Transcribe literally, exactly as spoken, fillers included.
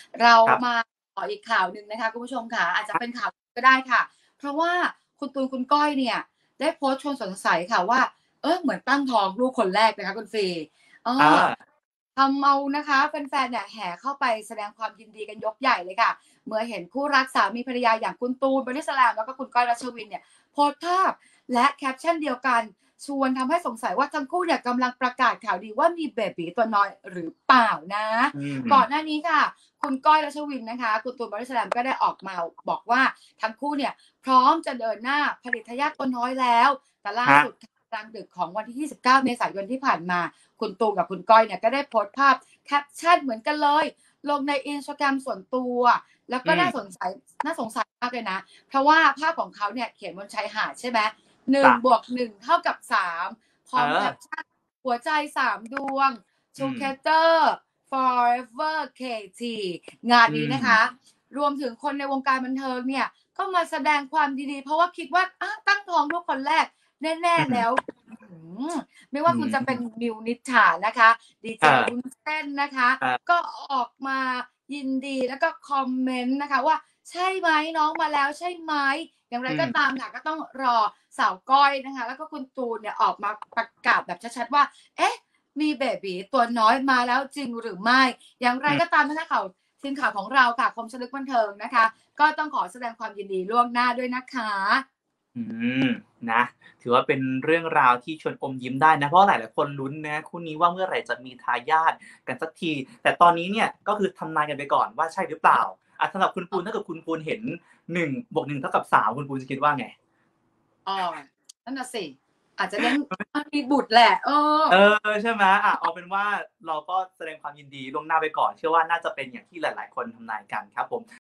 เราครับมาต่ออีกข่าวหนึ่งนะคะคุณผู้ชมค่ะอาจจะเป็นข่าวก็ได้ค่ะเพราะว่าคุณตูนคุณก้อยเนี่ยได้โพสต์ชวนสงสัยค่ะว่าเออเหมือนตั้งท้องลูกคนแรกนะคะคุณฟรีเออาอทำเอานะคะแฟนๆเนี่ยแห่เข้าไปแสดงความยินดีกันยกใหญ่เลยค่ะเมื่อเห็นคู่รักสามีภรรยาอย่างคุณตูนบอดี้สแลมแล้วก็คุณก้อยรัชวินเนี่ยโพสต์ภาพและแคปชั่นเดียวกันชวนทำให้สงสัยว่าทั้งคู่เนี่ยกำลังประกาศข่าวดีว่ามีเบบีตัวน้อยหรือเปล่านะอืก่อนหน้ามนี้ค่ะ คุณก้อยรัชวินนะคะคุณตูนบอดี้สแลมก็ได้ออกมาบอกว่าทั้งคู่เนี่ยพร้อมจะเดินหน้าผลิตทายาทตัวน้อยแล้วแต่ล่าครับสุดกลางดึกของวันที่ยี่สิบเก้าเมษายนที่ผ่านมาคุณตูนกับคุณก้อยเนี่ยก็ได้โพสต์ภาพแคปชั่นเหมือนกันเลยลงในอินสตาแกรมส่วนตัวแล้วก็อืมน่าสนใจน่าสงสัยมากเลยนะเพราะว่าภาพของเขาเนี่ยเขียนบนชายหาดใช่ไหมหนึ่งจ้ะบวกหนึ่งเท่ากับสามพเออร้อมแคปชั่นหัวใจสามดวงอืม Together Forever เค ที งานอืมนี้นะคะ รวมถึงคนในวงการบันเทิงเนี่ย ก็มาแสดงความดีๆ เพราะว่าคิดว่าตั้งท้องลูกคนแรกแน่อืมๆแล้วไม่อืว่าคุณจะเป็นมมิวนิษฐานะคะดีเจวุ้นเออเส้นนะคะเออก็ออกมายินดีแล้วก็คอมเมนต์นะคะว่าใช่ไหมน้องมาแล้วใช่ไหมอย่างไรอืมก็ตามค่ะก็ต้องรอสาวก้อยนะคะแล้วก็คุณตูนเนี่ยออกมาประกาศแบบชัดๆว่าเอ๊ะ มีเบบีตัวน้อยมาแล้วจริงหรือไม่ อย่างไรอืมก็ตามนะคะข่าวทีมข่าวของเราค่ะคมชลึกบันเทิงนะคะ ก็ต้องขอแสดงความยินดีล่วงหน้าด้วยนะคะอืมนะถือว่าเป็นเรื่องราวที่ชวนอมยิ้มได้นะเพราะหลายๆคนลุ้นนะคู่นี้ว่าเมื่อไหร่จะมีทายาทกันสักทีแต่ตอนนี้เนี่ยก็คือทำนายกันไปก่อนว่าใช่หรือเปล่าอ่าสำหรับคุณปูนถ้าเกิดคุณปูนเห็นหนึ่งบวกหนึ่งเท่ากับสามคุณปูนจะคิดว่าไงอ๋อนั่นน่ะสิ อาจจะเน้นมีบุตรแหละเออเออใช่ไหมอ่ะเอาเป็นว่าเราก็แสดงความยินดีล่วงหน้าไปก่อนเชื่อว่าน่าจะเป็นอย่างที่หลายๆคนทำนายกันครับผม